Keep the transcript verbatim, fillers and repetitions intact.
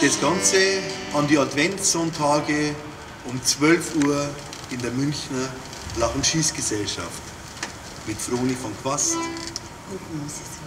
Das Ganze an die Adventssonntage um zwölf Uhr in der Münchner Lach- und Schießgesellschaft mit Froni von Quast Und Moses.